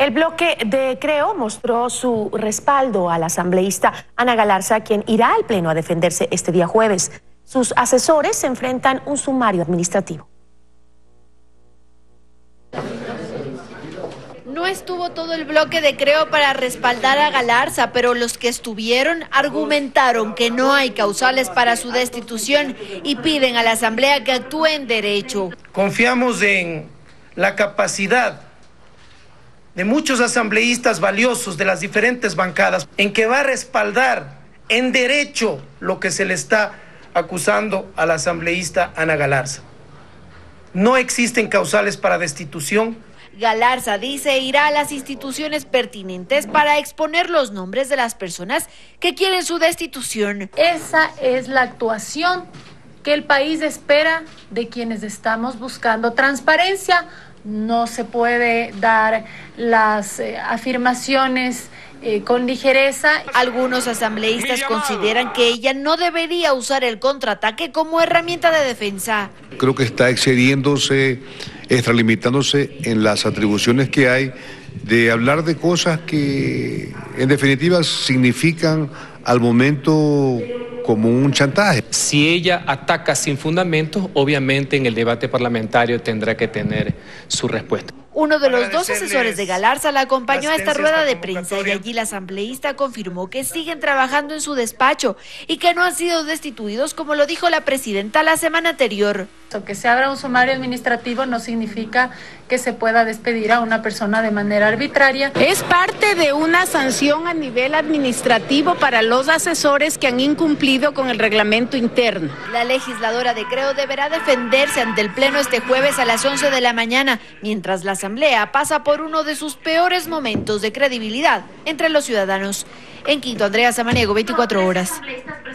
El bloque de Creo mostró su respaldo a la asambleísta Ana Galarza, quien irá al Pleno a defenderse este día jueves. Sus asesores se enfrentan un sumario administrativo. No estuvo todo el bloque de Creo para respaldar a Galarza, pero los que estuvieron argumentaron que no hay causales para su destitución y piden a la Asamblea que actúe en derecho. Confiamos en la capacidad de muchos asambleístas valiosos de las diferentes bancadas, en que va a respaldar en derecho lo que se le está acusando a la asambleísta Ana Galarza. No existen causales para destitución. Galarza dice irá a las instituciones pertinentes para exponer los nombres de las personas que quieren su destitución. Esa es la actuación que el país espera de quienes estamos buscando transparencia. No se puede dar las afirmaciones con ligereza. Algunos asambleístas consideran que ella no debería usar el contraataque como herramienta de defensa. Creo que está excediéndose, extralimitándose en las atribuciones que hay de hablar de cosas que en definitiva significan al momento como un chantaje. Si ella ataca sin fundamentos, obviamente en el debate parlamentario tendrá que tener su respuesta. Uno de los dos asesores de Galarza la acompañó a esta rueda de prensa y allí la asambleísta confirmó que siguen trabajando en su despacho y que no han sido destituidos, como lo dijo la presidenta la semana anterior. Que se abra un sumario administrativo no significa que se pueda despedir a una persona de manera arbitraria. Es parte de una sanción a nivel administrativo para los asesores que han incumplido con el reglamento interno. La legisladora de Creo deberá defenderse ante el Pleno este jueves a las 11 de la mañana, mientras la Asamblea pasa por uno de sus peores momentos de credibilidad entre los ciudadanos. En Quito, Andrea Samaniego, 24 horas.